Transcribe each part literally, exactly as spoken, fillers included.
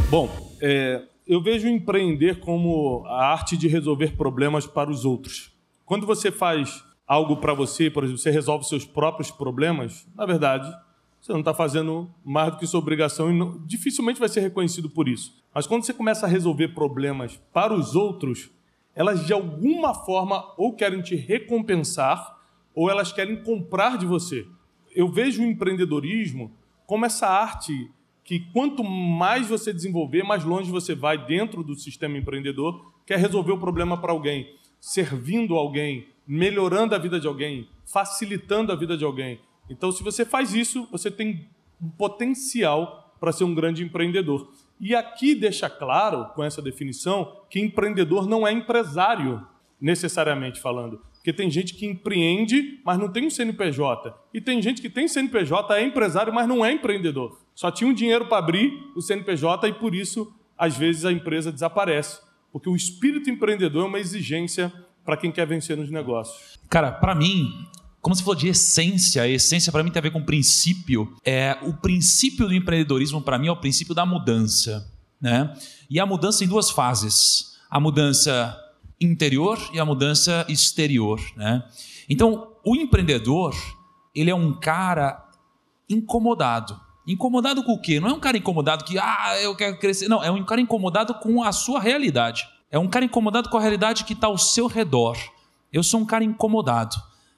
Bom, é, eu vejo empreender como a arte de resolver problemas para os outros. Quando você faz algo para você, por exemplo, você resolve seus próprios problemas, na verdade, você não está fazendo mais do que sua obrigação e não, dificilmente vai ser reconhecido por isso. Mas quando você começa a resolver problemas para os outros, elas de alguma forma ou querem te recompensar ou elas querem comprar de você. Eu vejo o empreendedorismo como essa arte que quanto mais você desenvolver, mais longe você vai dentro do sistema empreendedor, que é resolver o problema para alguém, servindo alguém, melhorando a vida de alguém, facilitando a vida de alguém. Então, se você faz isso, você tem um potencial para ser um grande empreendedor. E aqui deixa claro, com essa definição, que empreendedor não é empresário, necessariamente falando. Porque tem gente que empreende, mas não tem um C N P J. E tem gente que tem C N P J, é empresário, mas não é empreendedor. Só tinha um dinheiro para abrir o C N P J e, por isso, às vezes, a empresa desaparece. Porque o espírito empreendedor é uma exigência para quem quer vencer nos negócios. Cara, para mim, como você falou de essência, a essência para mim tem a ver com princípio. É, o princípio do empreendedorismo, para mim, é o princípio da mudança, né? E a mudança em duas fases. A mudança interior e a mudança exterior, né? Então, o empreendedor, ele é um cara incomodado. Incomodado com o quê? Não é um cara incomodado que, ah, eu quero crescer. Não, é um cara incomodado com a sua realidade. É um cara incomodado com a realidade que está ao seu redor. Eu sou um cara incomodado.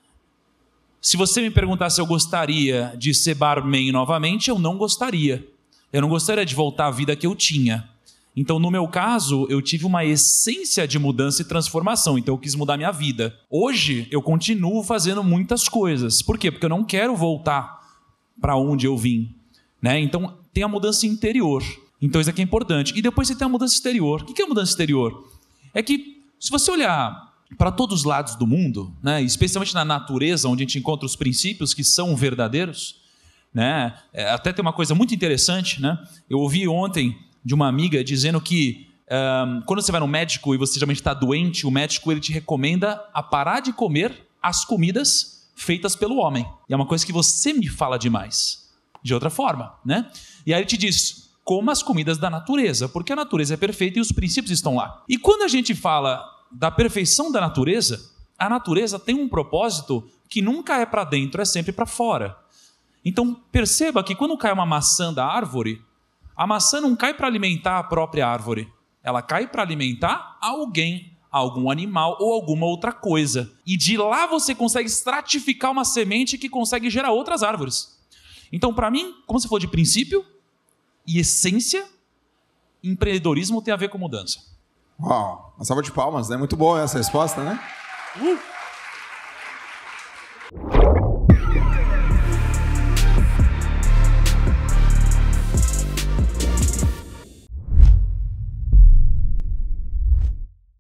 Se você me perguntar se eu gostaria de ser barman novamente, eu não gostaria. Eu não gostaria de voltar à vida que eu tinha. Então, no meu caso, eu tive uma essência de mudança e transformação. Então, eu quis mudar minha vida. Hoje, eu continuo fazendo muitas coisas. Por quê? Porque eu não quero voltar para onde eu vim, né? Então, tem a mudança interior. Então, isso aqui é importante. E depois você tem a mudança exterior. O que é a mudança exterior? É que, se você olhar para todos os lados do mundo, né, especialmente na natureza, onde a gente encontra os princípios que são verdadeiros, né? Até tem uma coisa muito interessante, né? Eu ouvi ontem de uma amiga dizendo que um, quando você vai no médico e você geralmente está doente, o médico ele te recomenda a parar de comer as comidas feitas pelo homem. E é uma coisa que você me fala demais, de outra forma, né? E aí ele te diz, coma as comidas da natureza, porque a natureza é perfeita e os princípios estão lá. E quando a gente fala da perfeição da natureza, a natureza tem um propósito que nunca é para dentro, é sempre para fora. Então perceba que quando cai uma maçã da árvore, a maçã não cai para alimentar a própria árvore. Ela cai para alimentar alguém, algum animal ou alguma outra coisa. E de lá você consegue estratificar uma semente que consegue gerar outras árvores. Então, para mim, como você falou de princípio e essência, empreendedorismo tem a ver com mudança. Uau, uma salva de palmas, né? Muito boa essa resposta, né? Uh!